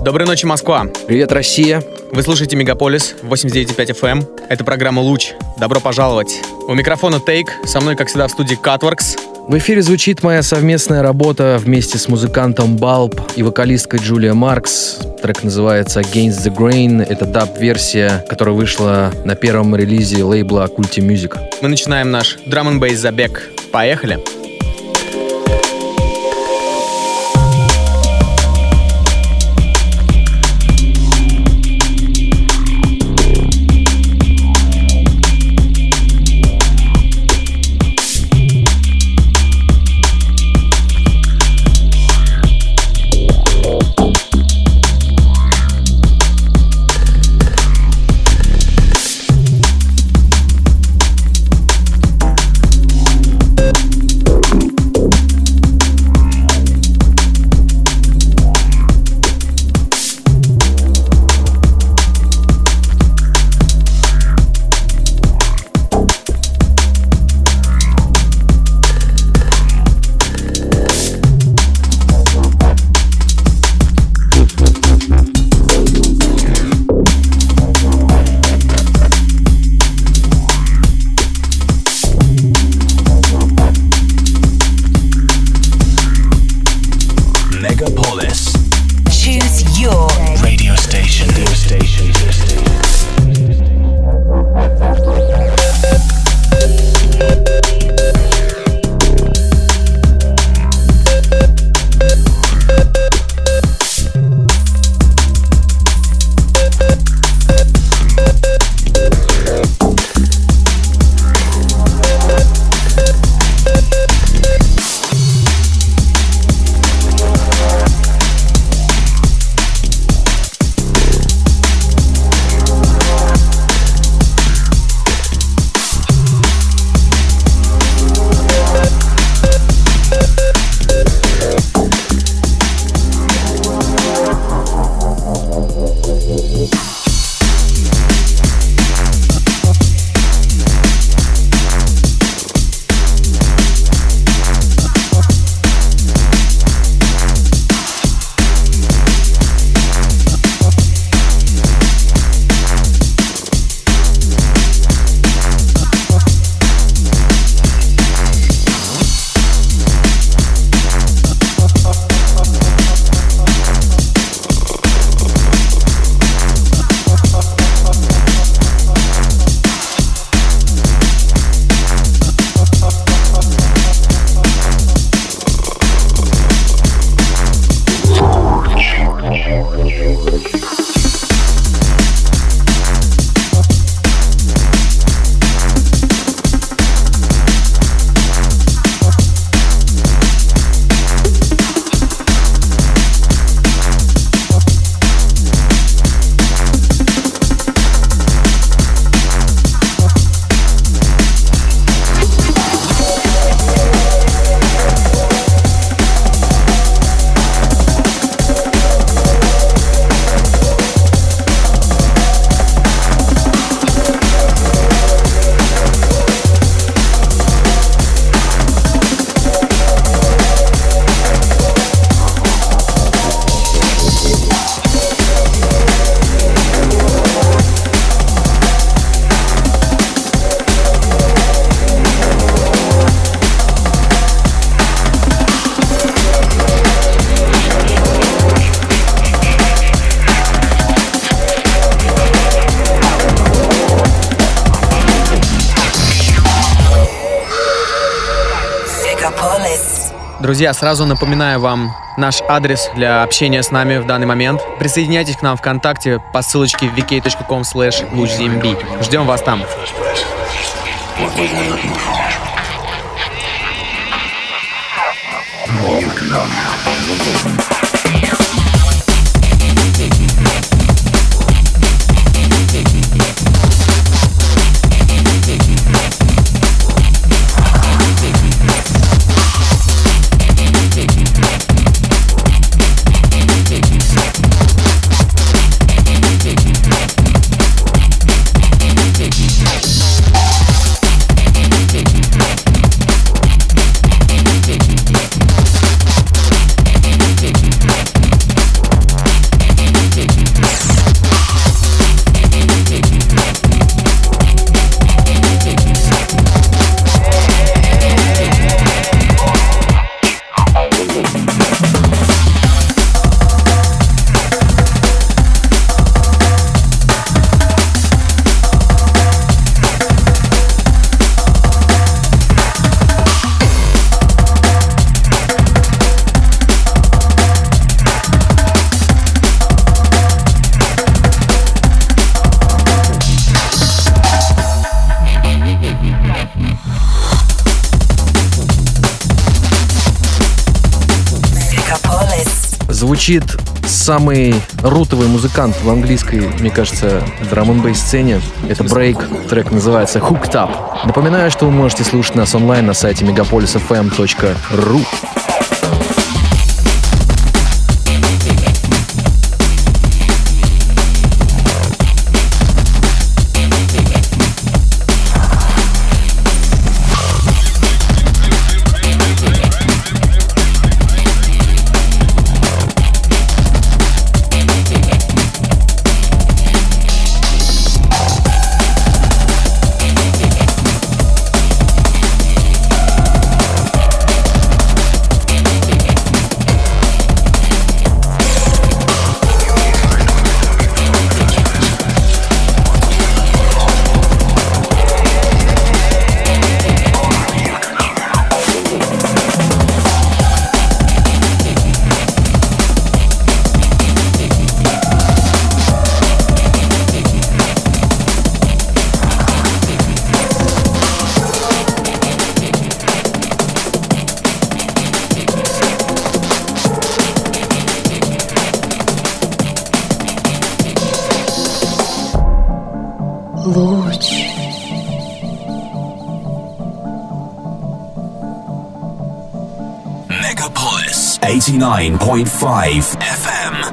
Доброй ночи, Москва. Привет, Россия. Вы слушаете Мегаполис 89.5 FM. Это программа «Луч». Добро пожаловать. У микрофона Тейк. Со мной, как всегда, в студии Cutworks. В эфире звучит моя совместная работа вместе с музыкантом Bulb и вокалисткой Джулия Маркс. Трек называется Against the Grain. Это даб-версия, которая вышла на первом релизе лейбла Occulti Music. Мы начинаем наш драм-н-бейс забег. Поехали! Друзья, сразу напоминаю вам наш адрес для общения с нами в данный момент. Присоединяйтесь к нам ВКонтакте по ссылочке vk.com/luchzmb. Ждем вас там. Звучит самый рутовый музыкант в английской, мне кажется, драм-н-бейс сцене. Это Break, трек называется Hooked Up. Напоминаю, что вы можете слушать нас онлайн на сайте megapolisfm.ru. Луч. Megapolis 89.5 FM.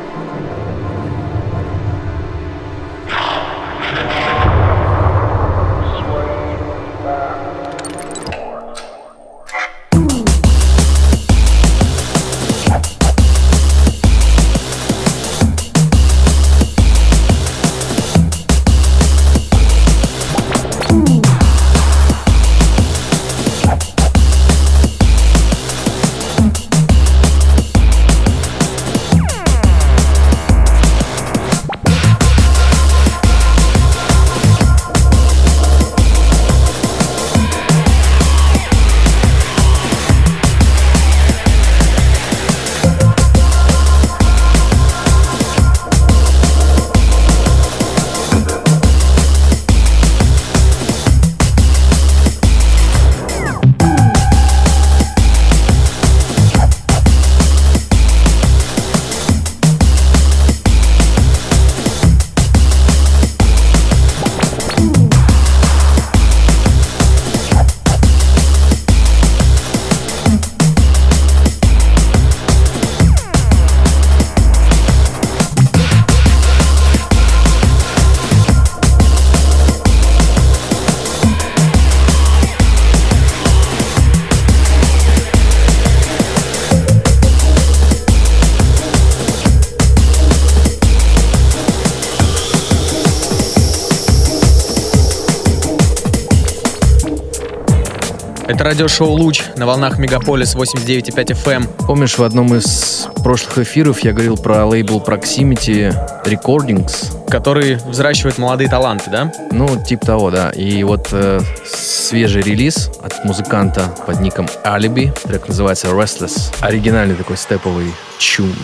Это радиошоу «Луч» на волнах Мегаполис 89.5 FM. Помнишь, в одном из прошлых эфиров я говорил про лейбл Proximity Recordings, который взращивает молодые таланты, да? Ну, типа того, да. И вот свежий релиз от музыканта под ником Alibi. Трек называется Restless. Оригинальный такой степовый чун.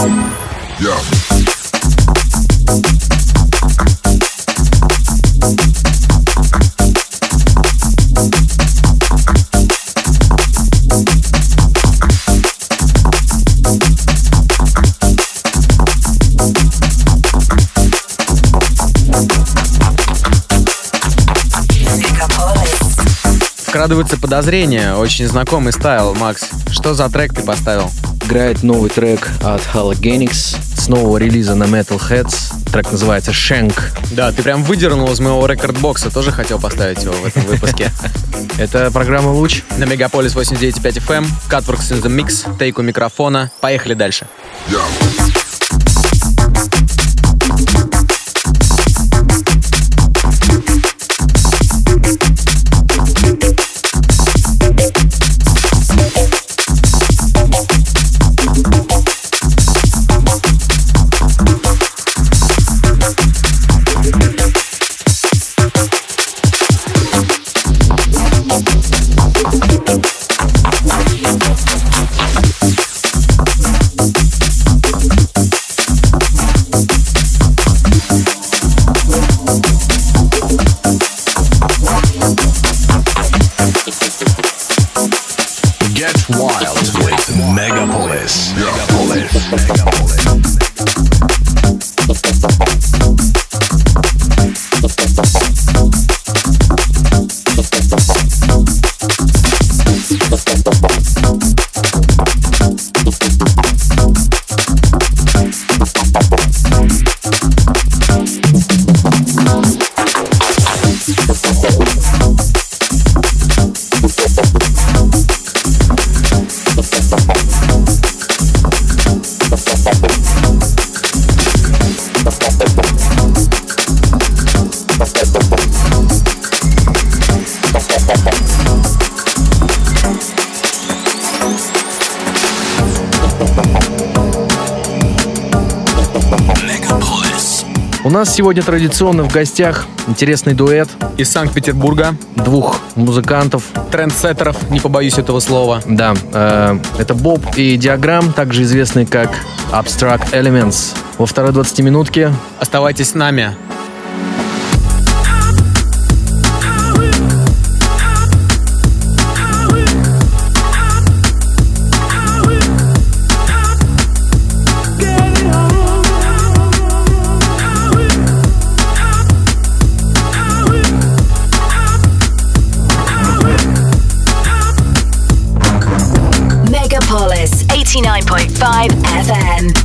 Вкрадываются подозрения, очень знакомый стайл. Макс, что за трек ты поставил? Играет новый трек от Halogenix с нового релиза на Metal Heads. Трек называется Shank. Да, ты прям выдернул из моего рекорд-бокса, тоже хотел поставить его в этом выпуске. Это программа «Луч» на Мегаполис 89.5 FM, Cutworks in the Mix, Тейк у микрофона. Поехали дальше. У нас сегодня традиционно в гостях интересный дуэт из Санкт-Петербурга. Двух музыкантов. Трендсеттеров, не побоюсь этого слова. Да, это Боб и Диаграмм, также известные как Abstract Elements. Во второй 20-минутке оставайтесь с нами. Megapolis 89.5 FM.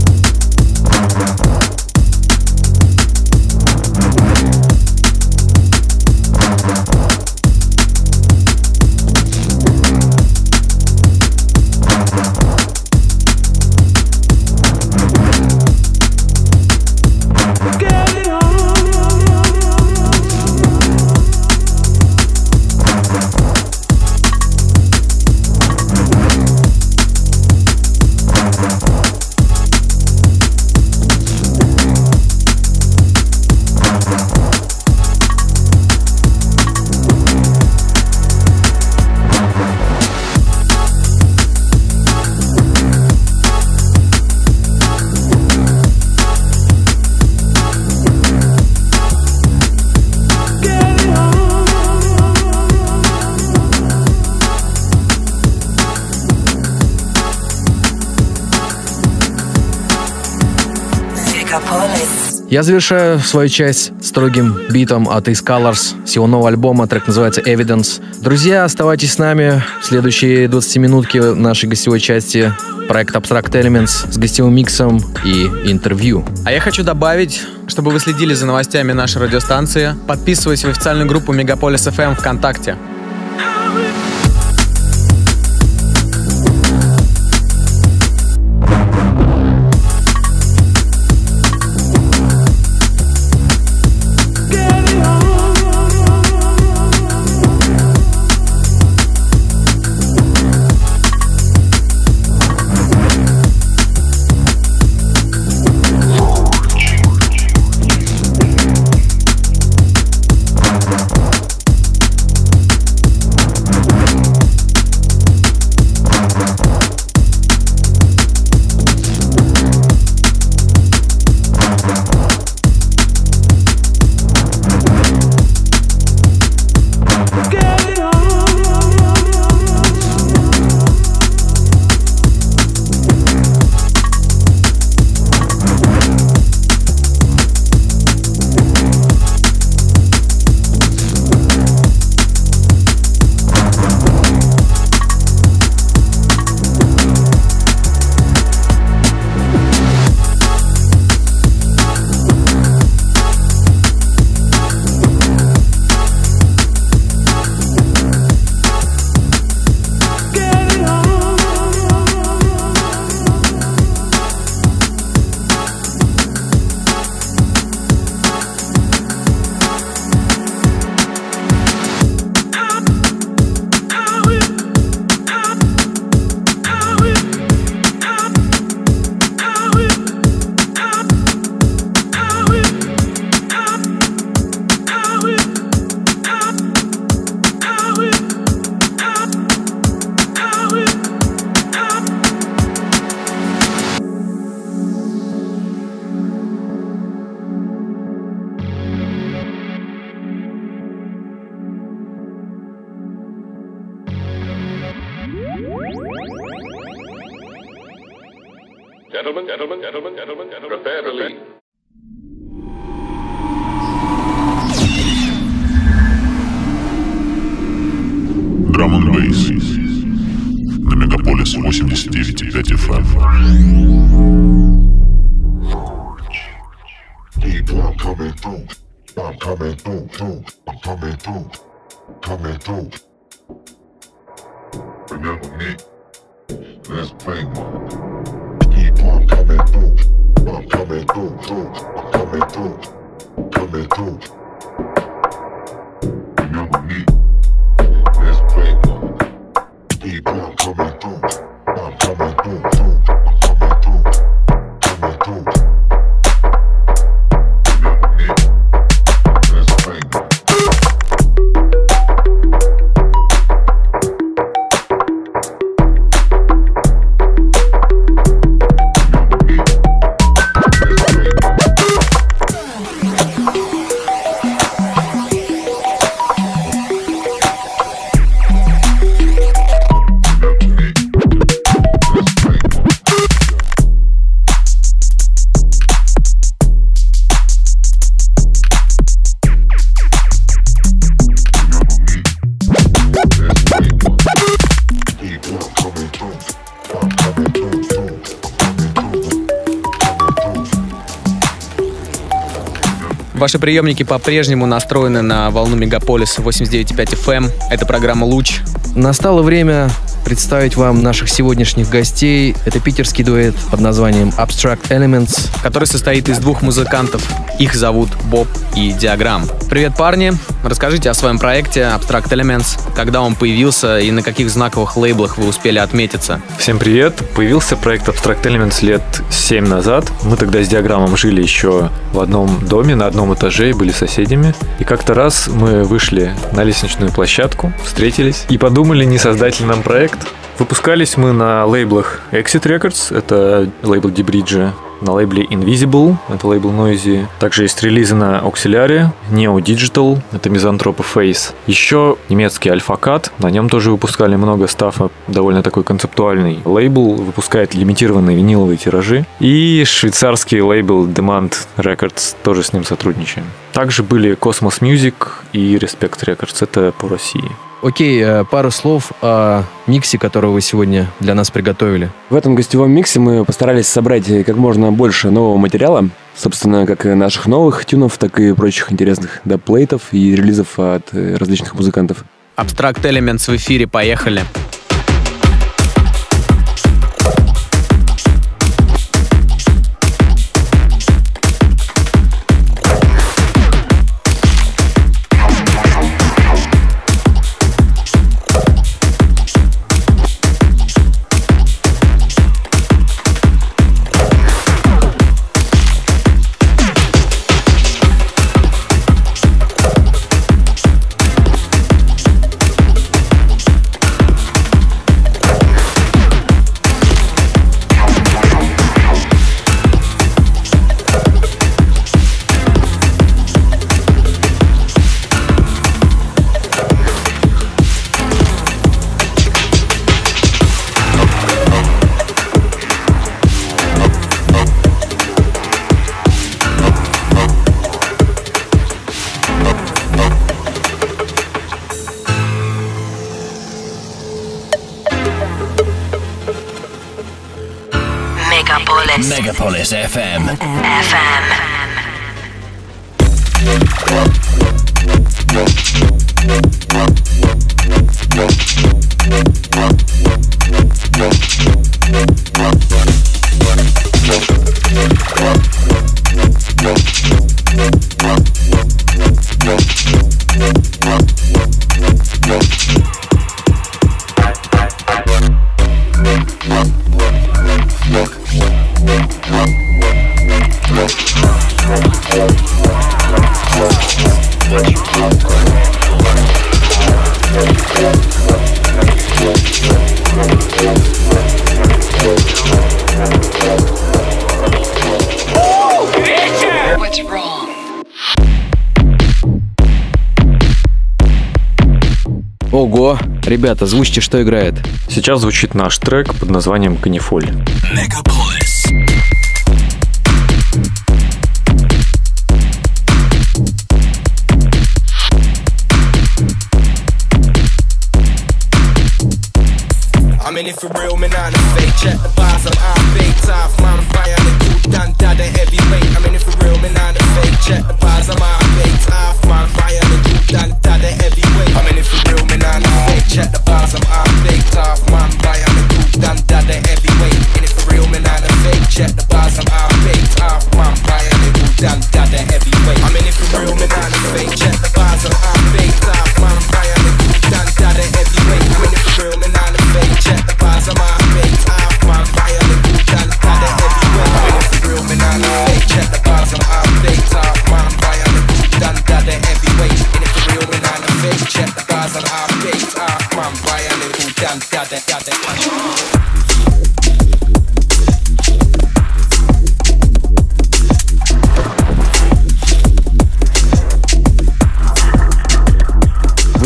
Я завершаю свою часть строгим битом от Ace Colors с его нового альбома. Трек называется Evidence. Друзья, оставайтесь с нами. В следующие 20 минутки нашей гостевой части проект Abstract Elements с гостевым миксом и интервью. А я хочу добавить, чтобы вы следили за новостями нашей радиостанции, подписывайтесь в официальную группу Мегаполис FM ВКонтакте. prepare to leave. Drum and Bass на Мегаполис 89.5 FM. I'm coming through. I'm coming through. I'm coming through. Coming through. Remember me. Let's play one. I'm coming through. I'm coming through. I'm coming through. Coming through. Remember me. Let's play one. I'm coming through. I'm coming through. I'm coming through. Coming through. Ваши приемники по-прежнему настроены на волну Мегаполис 89.5 FM. Это программа «Луч». Настало время представить вам наших сегодняшних гостей. Это питерский дуэт под названием Abstract Elements, который состоит из двух музыкантов. Их зовут Боб и Диаграмм. Привет, парни! Расскажите о своем проекте Abstract Elements, когда он появился и на каких знаковых лейблах вы успели отметиться. Всем привет! Появился проект Abstract Elements лет 7 назад. Мы тогда с Диаграммом жили еще в одном доме, на одном этаже, и были соседями. И как-то раз мы вышли на лестничную площадку, встретились и подумали, не создать ли нам проект. Выпускались мы на лейблах Exit Records, это лейбл Дибриджа, на лейбле Invisible, это лейбл Noisy. Также есть релизы на Auxiliary, Neo Digital, это Misanthrope Face. Еще немецкий Alpha Cat, на нем тоже выпускали много стафа, довольно такой концептуальный лейбл, выпускает лимитированные виниловые тиражи. И швейцарский лейбл Demand Records, тоже с ним сотрудничаем. Также были Cosmos Music и Respect Records, это по России. Окей, пару слов о миксе, который вы сегодня для нас приготовили. В этом гостевом миксе мы постарались собрать как можно больше нового материала. Собственно, как и наших новых тюнов, так и прочих интересных дабплейтов и релизов от различных музыкантов. Abstract Elements в эфире, поехали! Megapolis FM. Ого, ребята, звучите, что играет? Сейчас звучит наш трек под названием «Канифоль». Megapolis.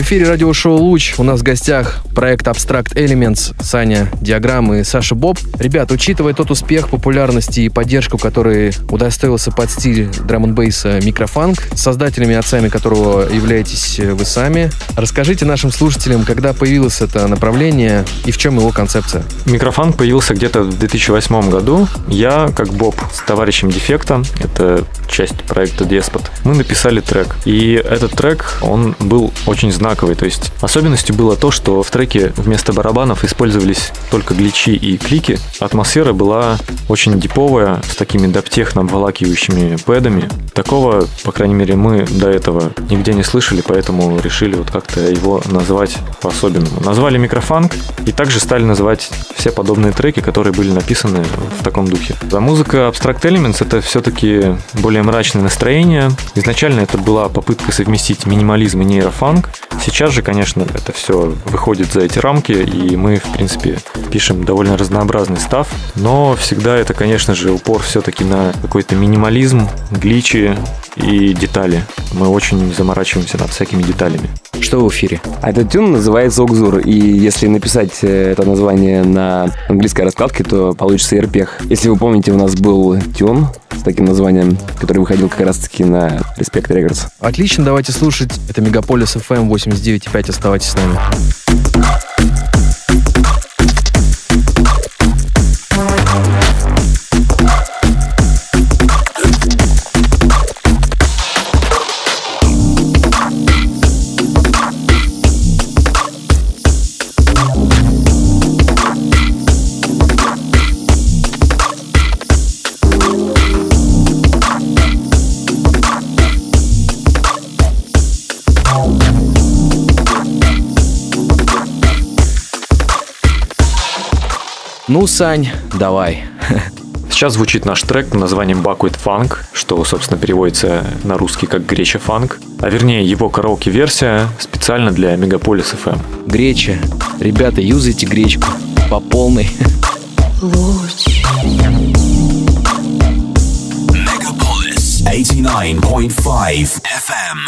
эфире радиошоу «Луч». У нас в гостях проект Abstract Elements, Саня Диаграмм и Саша Боб. Ребят, учитывая тот успех, популярность и поддержку, который удостоился под стиль драм-н-бейса микрофанк, создателями и отцами которого являетесь вы сами, расскажите нашим слушателям, когда появилось это направление и в чем его концепция. Микрофанк появился где-то в 2008 году. Я, как Боб, с товарищем Дефекта, это часть проекта Деспот, мы написали трек. И этот трек, он был очень знаковый. То есть особенностью было то, что в треке вместо барабанов использовались только гличи и клики. Атмосфера была очень диповая, с такими даптехно обволакивающими пэдами. Такого, по крайней мере, мы до этого нигде не слышали, поэтому решили вот как-то его назвать по-особенному. Назвали микрофанк и также стали называть все подобные треки, которые были написаны в таком духе. За музыка Abstract Elements — это все-таки более мрачное настроение. Изначально это была попытка совместить минимализм и нейрофанк. Сейчас же, конечно, это все выходит за эти рамки, и мы, в принципе, пишем довольно разнообразный став, но всегда это, конечно же, упор все-таки на какой-то минимализм, гличи и детали. Мы очень заморачиваемся над всякими деталями. Что в эфире? Этот тюн называется «Окзур», и если написать это название на английской раскладке, то получится «Ерпех». Если вы помните, у нас был тюн с таким названием, который выходил как раз-таки на Respect Records. Отлично, давайте слушать. Это Мегаполис FM 89.5. Оставайтесь с нами. Ну, Сань, давай. Сейчас звучит наш трек под названием Backward Funk, что, собственно, переводится на русский как «Греча фанк», а вернее его караоке-версия специально для Мегаполис FM. Греча. Ребята, юзайте гречку по полной. Megapolis 89.5 FM.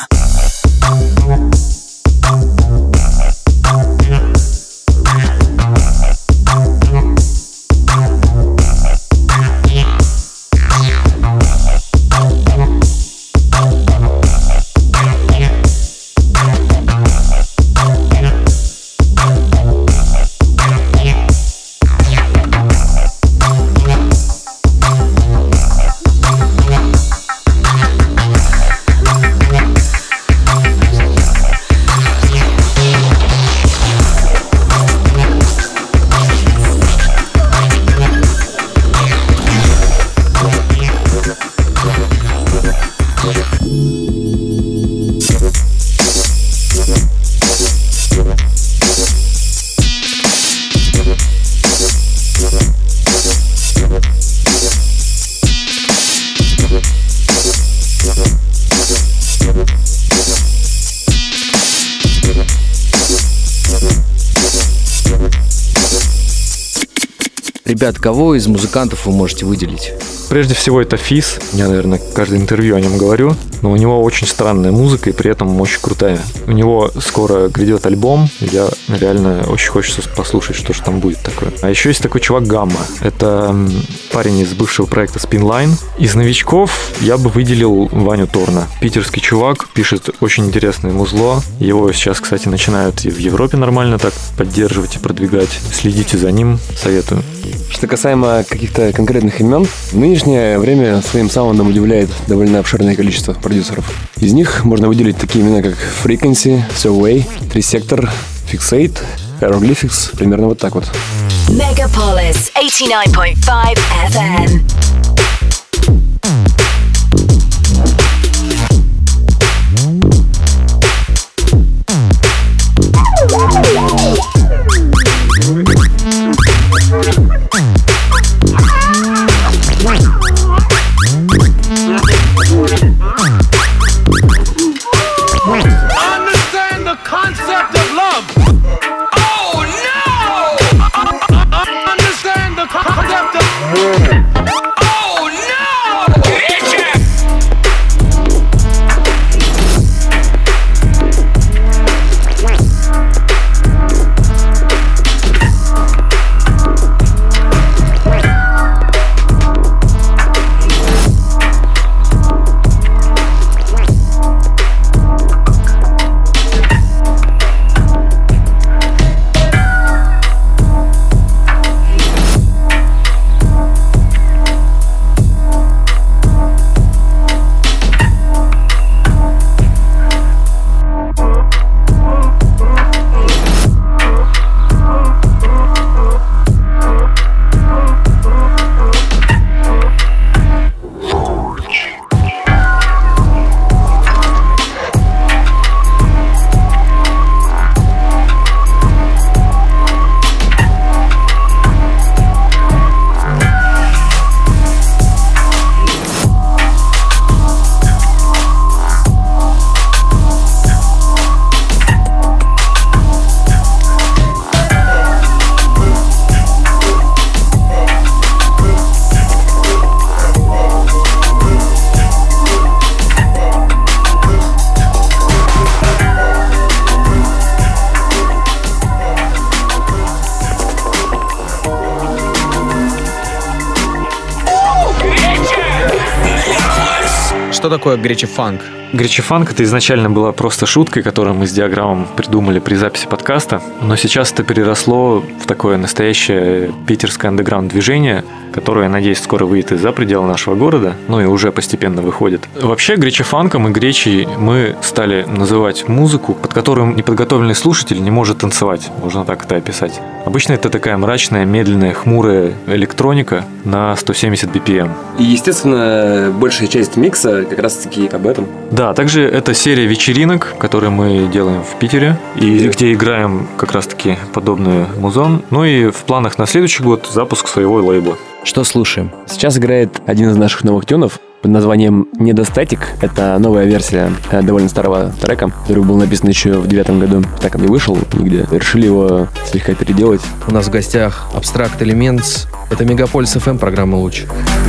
Ребят, кого из музыкантов вы можете выделить? Прежде всего, это Физ. Я, наверное, каждое интервью о нем говорю. Но у него очень странная музыка и при этом очень крутая. У него скоро грядет альбом. Я реально очень хочется послушать, что же там будет такое. А еще есть такой чувак Гамма. Это парень из бывшего проекта Spinline. Из новичков я бы выделил Ваню Торна. Питерский чувак, пишет очень интересное музло. Его сейчас, кстати, начинают и в Европе нормально так поддерживать и продвигать. Следите за ним, советую. Что касаемо каких-то конкретных имен, в нынешнее время своим саундом удивляет довольно обширное количество продюсеров. Из них можно выделить такие имена, как Frequency, Survey, Trisector, Fixate, Hieroglyphics, примерно вот так вот. Megapolis 89.5 FM. Understand the concept of love. Oh no! Understand the concept of. Oh что такое гречи-фанк? Гречи-фанк — это изначально была просто шуткой, которую мы с Диаграммом придумали при записи подкаста, но сейчас это переросло в такое настоящее питерское андеграунд-движение, которое, я надеюсь, скоро выйдет из-за пределы нашего города, ну и уже постепенно выходит. Вообще, гречи-фанком и гречей мы стали называть музыку, под которую неподготовленный слушатель не может танцевать, можно так это описать. Обычно это такая мрачная, медленная, хмурая электроника на 170 BPM. И, естественно, большая часть микса как раз-таки об этом. Да, также это серия вечеринок, которые мы делаем в Питере, и где играем как раз-таки подобную музон. Ну и в планах на следующий год запуск своего лейбла. Что слушаем? Сейчас играет один из наших новых тюнов под названием «Недостатик». Это новая версия довольно старого трека, который был написан еще в 2009 году. Так и не вышел нигде. Решили его слегка переделать. У нас в гостях Abstract Elements. Это Мегаполис FM, программа «Луч».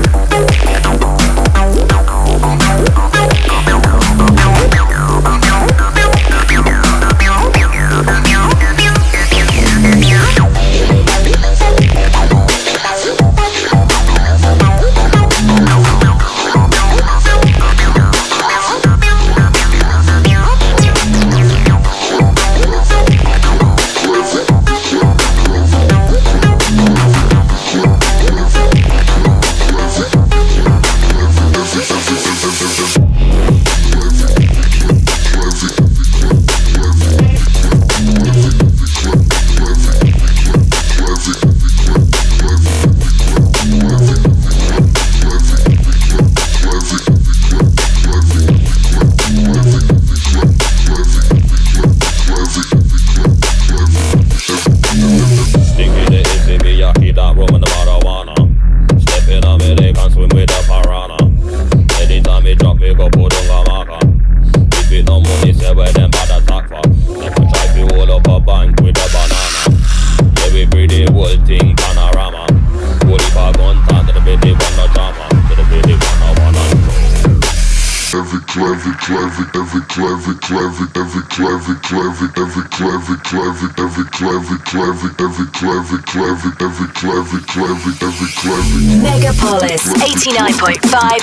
Megapolis 89.5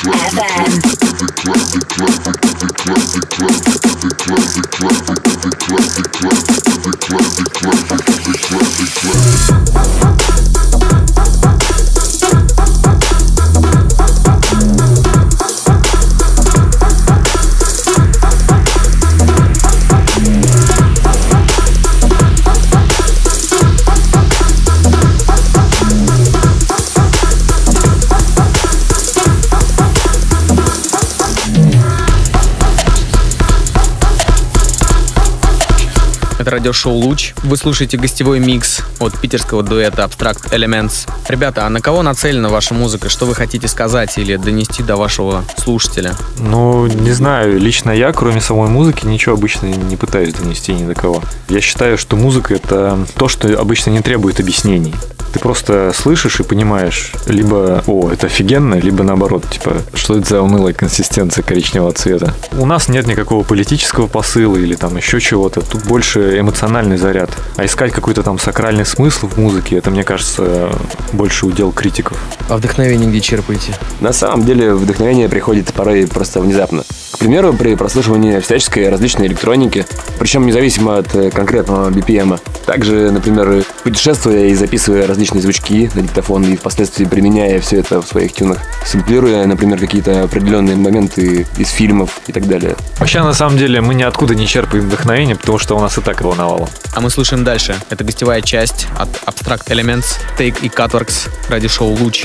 Это радиошоу «Луч». Вы слушаете гостевой микс от питерского дуэта Abstract Elements. Ребята, а на кого нацелена ваша музыка? Что вы хотите сказать или донести до вашего слушателя? Ну, не знаю. Лично я, кроме самой музыки, ничего обычно не пытаюсь донести ни до кого. Я считаю, что музыка — это то, что обычно не требует объяснений. Ты просто слышишь и понимаешь, либо «О, это офигенно», либо наоборот, типа «Что это за унылая консистенция коричневого цвета?» У нас нет никакого политического посыла или там еще чего-то. Тут больше эмоциональный заряд. А искать какой-то там сакральный смысл в музыке — это, мне кажется, больше удел критиков. А вдохновение где черпаете? На самом деле вдохновение приходит порой просто внезапно. К примеру, при прослушивании всяческой различной электроники, причем независимо от конкретного BPM. Также, например, путешествуя и записывая различные звучки на диктофон и впоследствии применяя все это в своих тюнах, сэмплируя, например, какие-то определенные моменты из фильмов и так далее. Вообще, на самом деле, мы ниоткуда не черпаем вдохновение, потому что у нас и так его навалом. А мы слушаем дальше. Это гостевая часть от Abstract Elements, Take и Cutworks, радиошоу «Луч».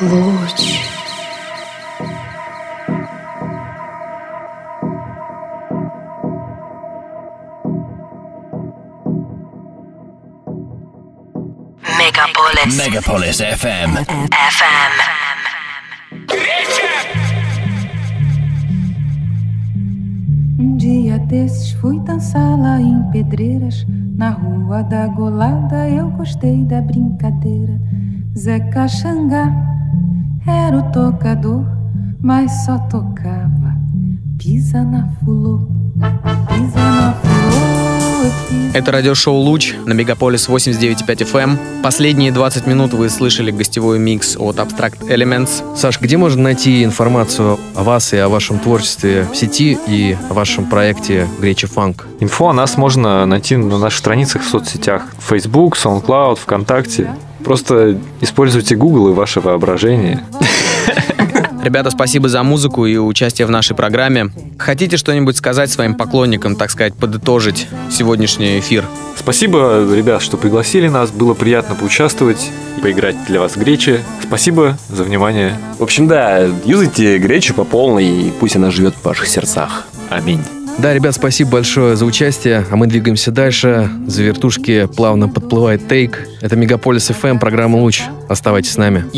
луч. Megapolis FM. Dia desses fui dançar lá em Pedreiras, na Rua da Golada. Eu gostei da brincadeira. Zeca Xangá era o tocador, mas só tocava pisa na fulô, pisa na fulô. Это радиошоу «Луч» на Мегаполис 89.5 FM. Последние 20 минут вы слышали гостевой микс от Abstract Elements. Саш, где можно найти информацию о вас и о вашем творчестве в сети и о вашем проекте Гречи Фанк? Инфо о нас можно найти на наших страницах в соцсетях. Facebook, SoundCloud, ВКонтакте. Просто используйте Google и ваше воображение. Ребята, спасибо за музыку и участие в нашей программе. Хотите что-нибудь сказать своим поклонникам, так сказать, подытожить сегодняшний эфир? Спасибо, ребят, что пригласили нас. Было приятно поучаствовать и поиграть для вас в Гречи. Спасибо за внимание. В общем, да, юзайте Гречу по полной, и пусть она живет в ваших сердцах. Аминь. Да, ребят, спасибо большое за участие, а мы двигаемся дальше. За вертушки плавно подплывает Тейк. Это Мегаполис FM, программа «Луч». Оставайтесь с нами.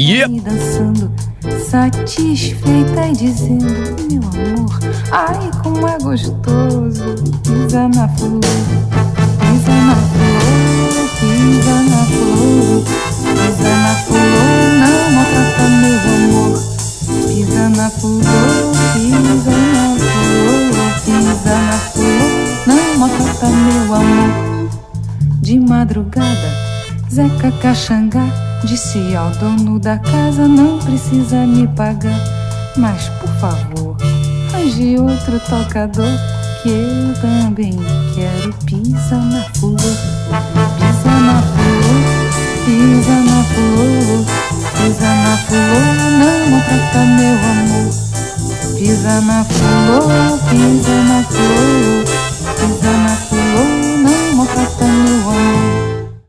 Satisfeita e dizendo, meu amor, ai como é gostoso. Pisa na flor, pisa na flor, pisa na flor, pisa na flor, não maltrata meu amor. Pisa na flor, pisa na flor, pisa na flor, não maltrata meu amor. De madrugada, Zeca Caxangá disse ao dono da casa, não precisa me pagar, mas por favor, arranje outro tocador, que eu também quero. Pisa na flor, pisa na flor, pisa na flor, pisa na flor, não maltrata meu amor. Pisa na flor, pisa na flor, pisa na flor, não maltrata meu amor.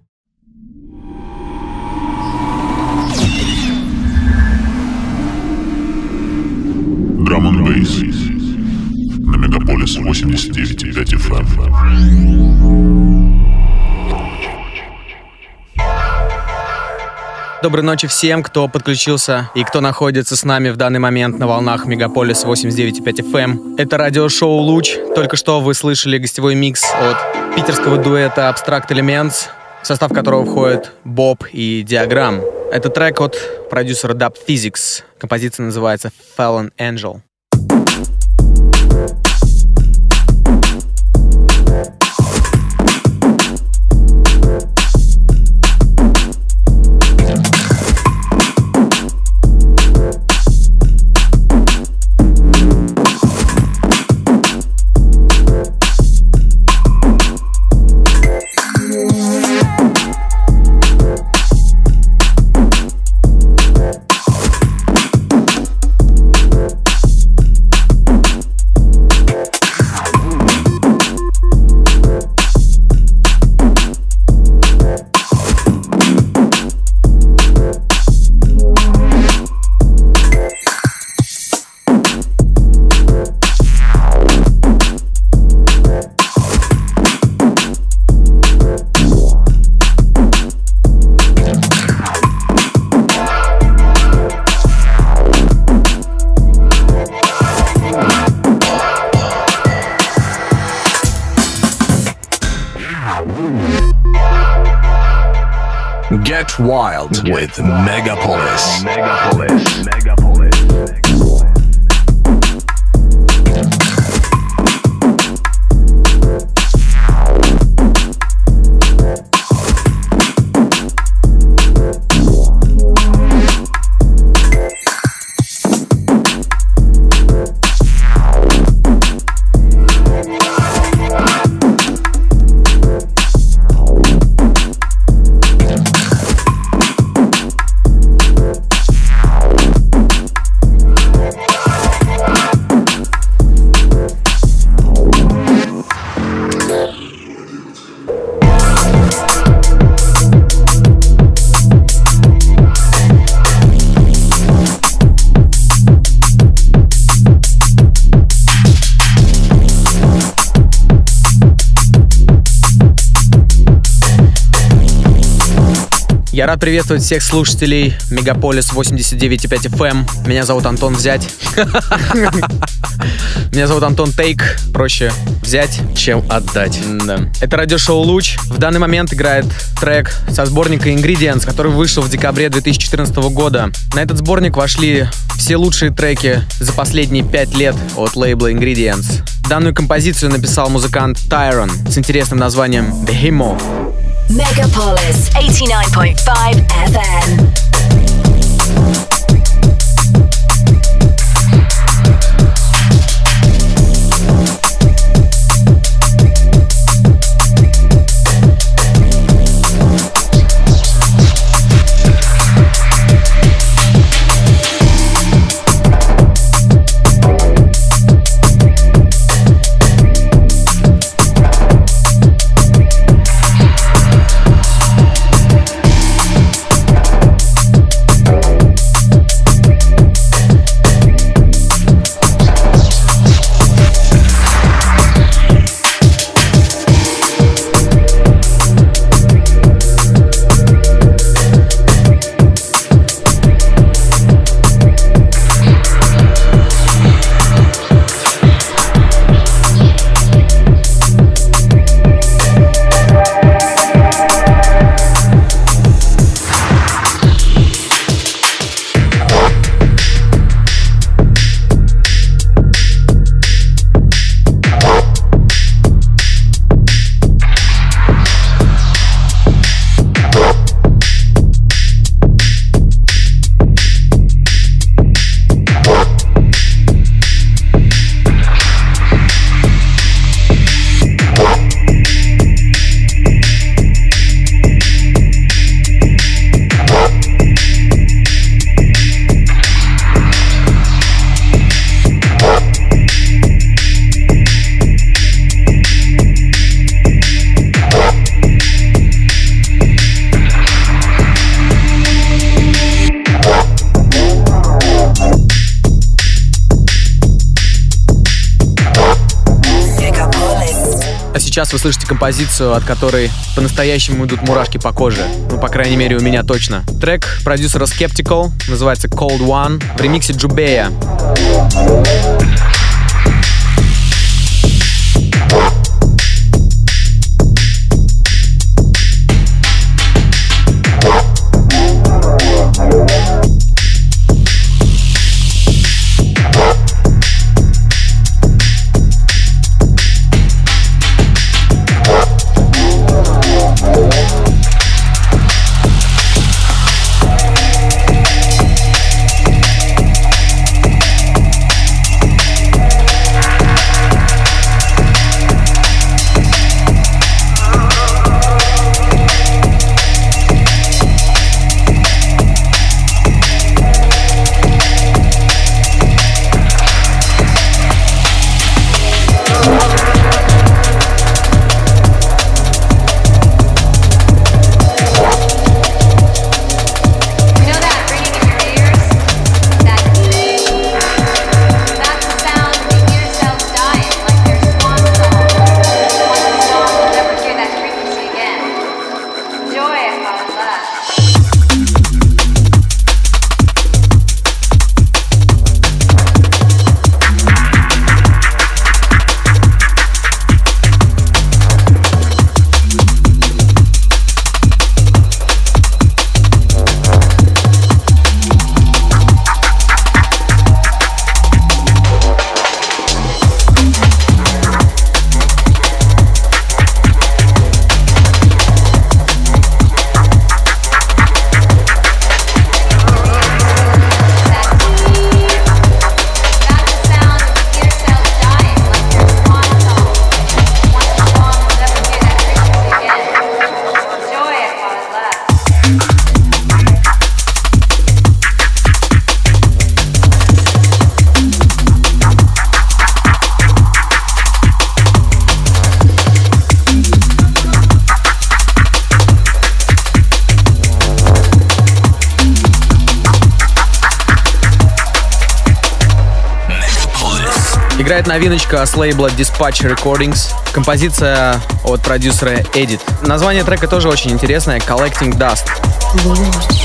Drum and Bass на Мегаполис 89.5 FM. Доброй ночи всем, кто подключился и кто находится с нами в данный момент на волнах Мегаполис 89.5 FM. Это радиошоу «Луч». Только что вы слышали гостевой микс от питерского дуэта Abstract Elements, в состав которого входят Боб и Диаграмм. Это трек от продюсера Dub Physics. Композиция называется Fallen Angel. Get wild with Megapolis. Я рад приветствовать всех слушателей Мегаполис 89.5 FM. Меня зовут Антон Взять. Меня зовут Антон Тейк. Проще взять, чем отдать. Да. Это радиошоу «Луч». В данный момент играет трек со сборника Ingredients, который вышел в декабре 2014 года. На этот сборник вошли все лучшие треки за последние 5 лет от лейбла Ingredients. Данную композицию написал музыкант Tyron с интересным названием Behemoth. Megapolis 89.5 FM. Сейчас вы слышите композицию, от которой по-настоящему идут мурашки по коже. Ну, по крайней мере, у меня точно. Трек продюсера Skeptical называется Cold One в ремиксе Джубея. Играет новиночка с лейбла Dispatch Recordings. Композиция от продюсера Edit. Название трека тоже очень интересное — Collecting Dust. Луч.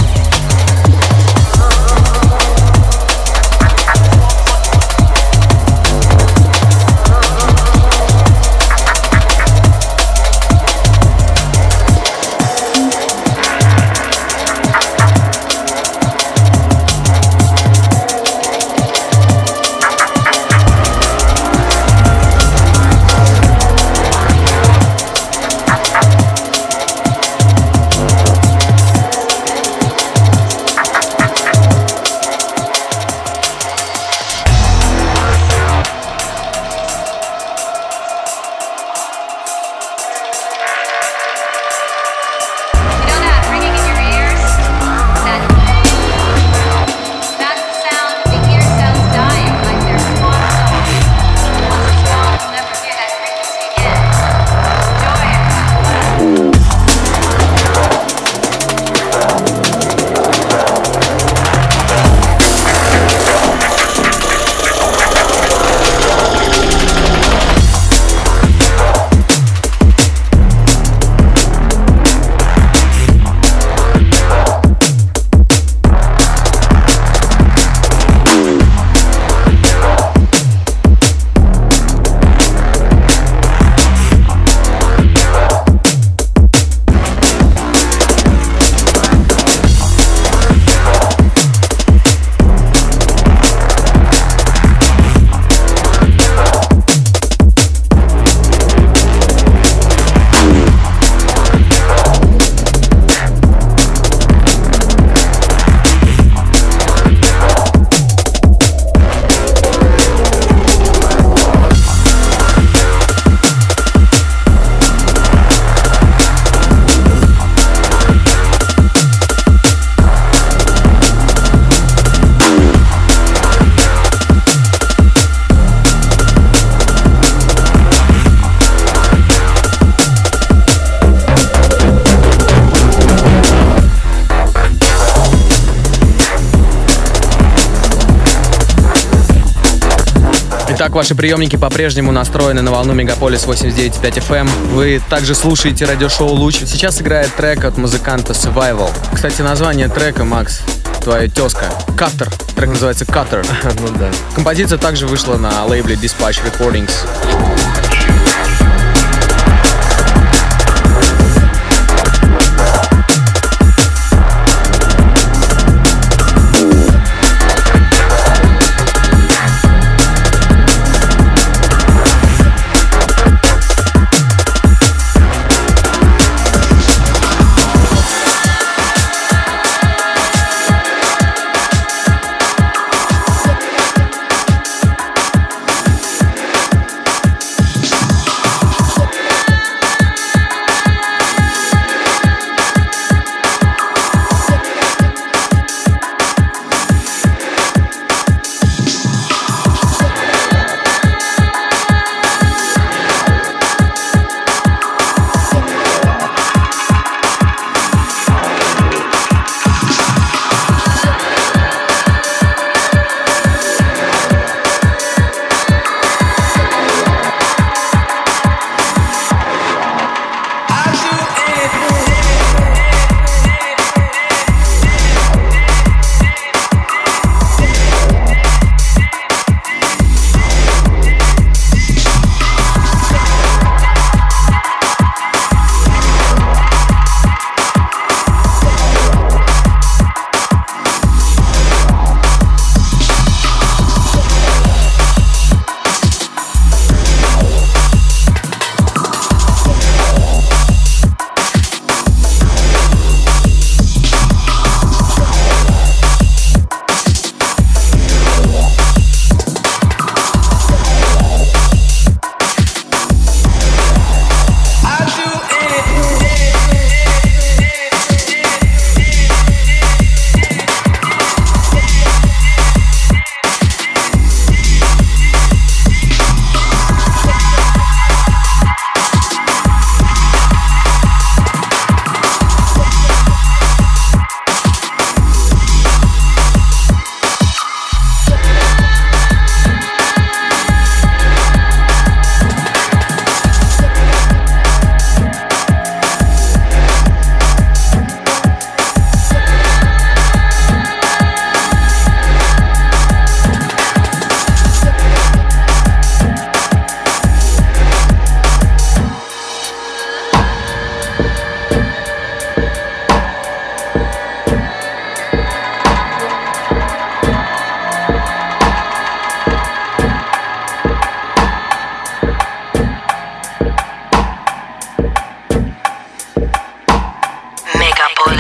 Итак, ваши приемники по-прежнему настроены на волну Мегаполис 89.5 FM. Вы также слушаете радиошоу «Луч». Сейчас играет трек от музыканта Survival. Кстати, название трека, Макс, твоя тезка. Cutter. Трек называется Cutter. Ну да. Композиция также вышла на лейбле Dispatch Recordings.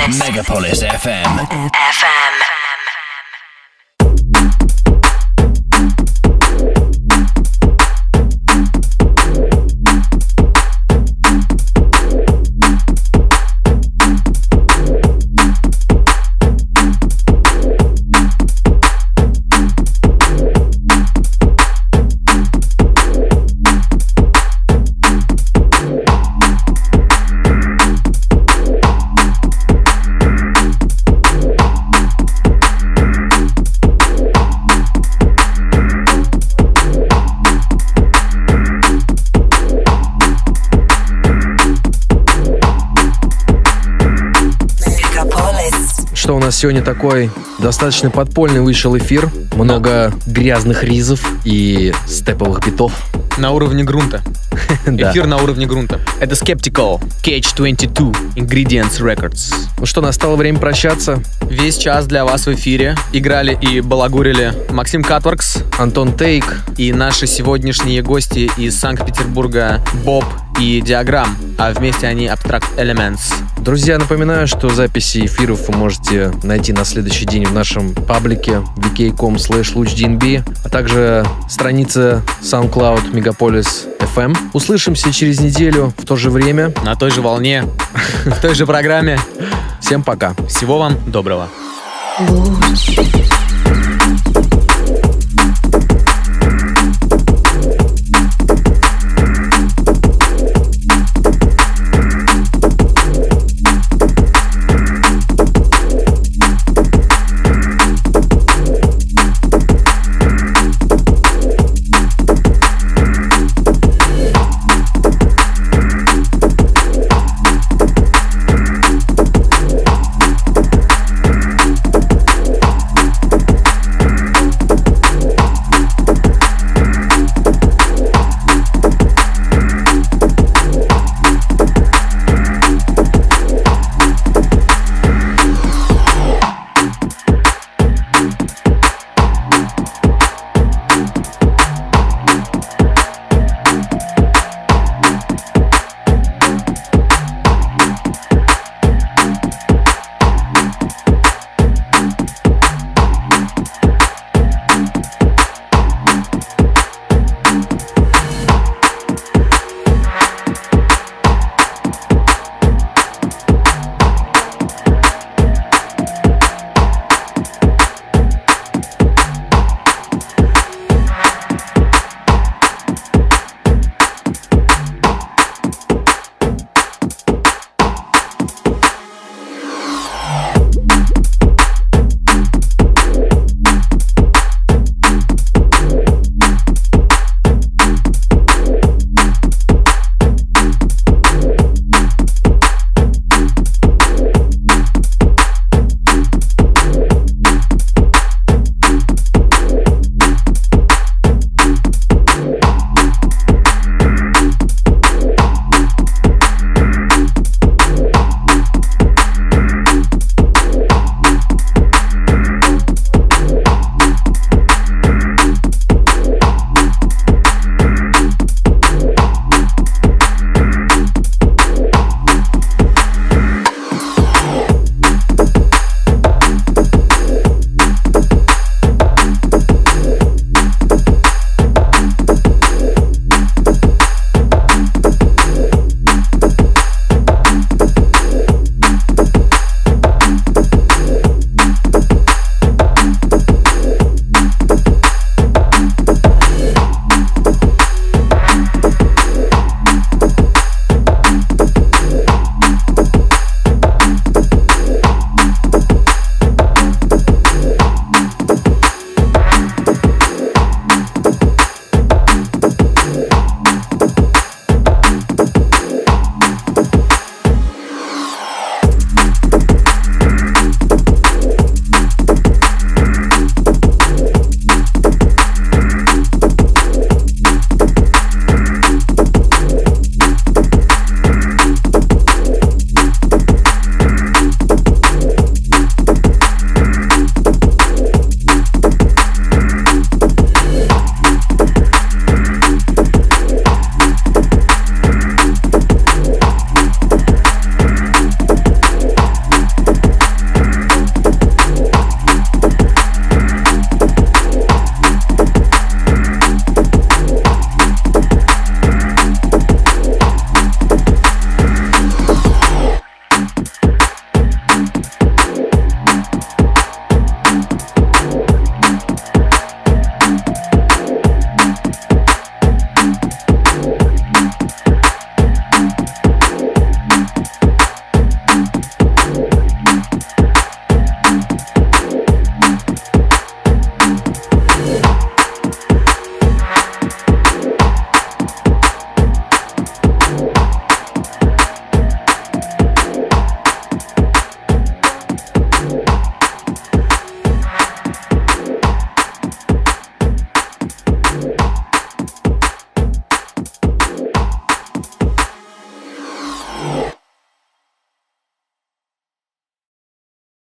Megapolis FM. Что у нас сегодня такой достаточно подпольный вышел эфир. Много грязных ризов и степовых битов. На уровне грунта. Да. Эфир на уровне грунта. Это Skeptical, Catch-22, Ingredients Records. Ну что, настало время прощаться. Весь час для вас в эфире играли и балагурили Максим Катворкс, Антон Тейк и наши сегодняшние гости из Санкт-Петербурга Боб и Диаграмм, а вместе они Abstract Elements. Друзья, напоминаю, что записи эфиров вы можете найти на следующий день в нашем паблике vk.com/luchdnb, а также страница SoundCloud Megapolis FM. Услышимся через неделю в то же время. На той же волне, в той же программе. Всем пока. Всего вам доброго. Луч.